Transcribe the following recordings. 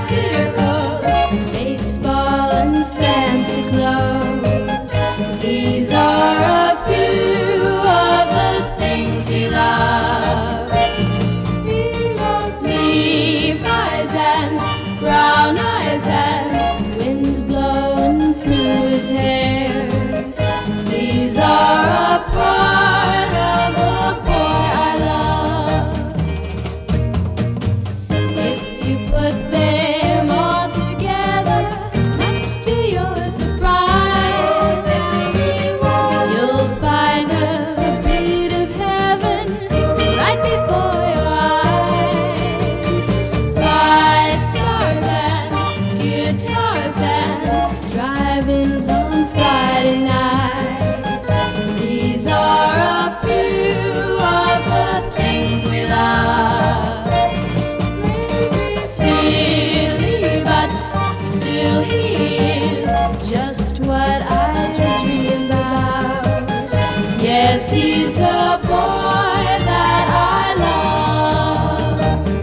icicles, baseball and fancy clothes. These are a few of the things he loves. He loves Levi's and brown eyes and wind blowing through his hair. These are a part of the boy I love. If you put them all together, much to your surprise, you'll find a bit of heaven right before your eyes. Bright stars and guitars and drive-ins on Friday night. These are a few of the things we love. Maybe silly, but still he is just what I dream about. Yes, he's the boy that I love.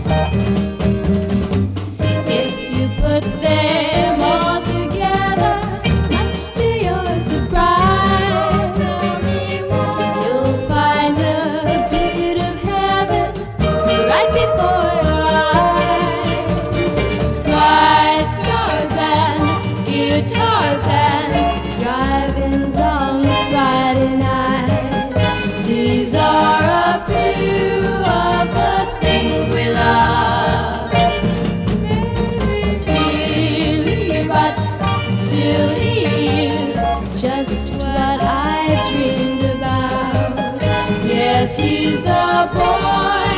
If you put them all together, much to your surprise, you'll find a bit of heaven right before your eyes. Bright stars and guitars and drive-ins on Friday night. These are a few of the things we love. Maybe silly, but still he is just what I dreamed about. Yes, he's the boy